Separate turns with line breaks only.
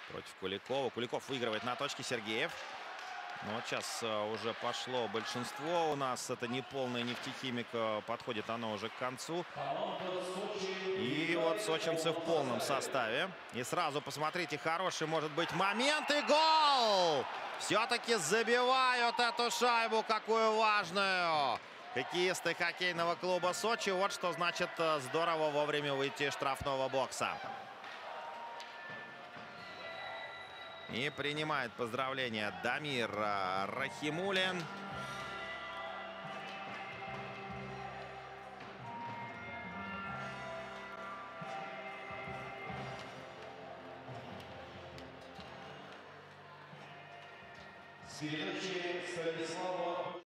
против Куликова. Куликов выигрывает на точке, Сергеев. Ну, вот сейчас уже пошло большинство у нас. Это неполная нефтехимика. Подходит оно уже к концу. И вот сочинцы в полном составе. И сразу посмотрите, хороший может быть момент. И гол! Все-таки забивают эту шайбу, какую важную. Хоккеисты хоккейного клуба Сочи. Вот что значит здорово вовремя выйти из штрафного бокса. И принимает поздравления Дамир Рахимуллин.
Следующий Станислава